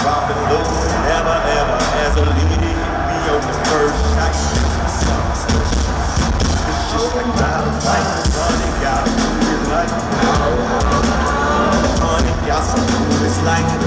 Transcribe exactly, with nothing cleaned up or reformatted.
dropping low, ever, ever, as a leader hit me on the first shot. It's just like dynamite, honey, got a movie like honey, got some movies like